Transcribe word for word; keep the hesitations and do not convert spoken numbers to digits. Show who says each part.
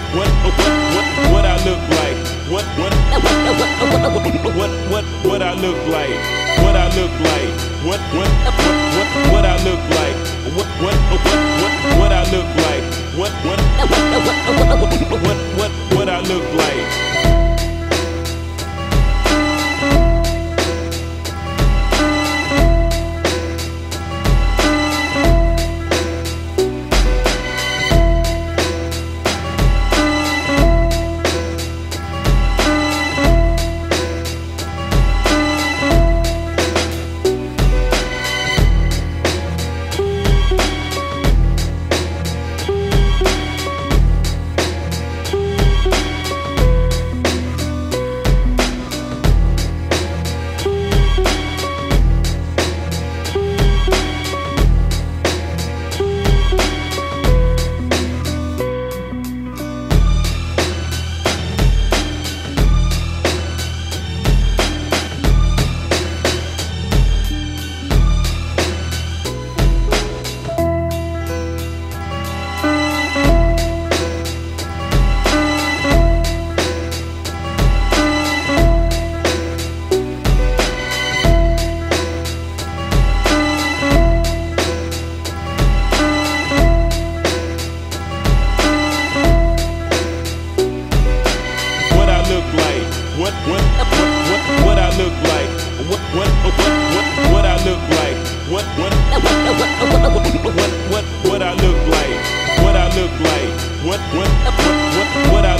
Speaker 1: what what what I look like? What what what what what I look like? What I look like? What what what what I look like? What what what what I look like? What what what what what I look like? What what what what I look like? What what what what I look like? What what what what what I look like? What I look like? What what what what I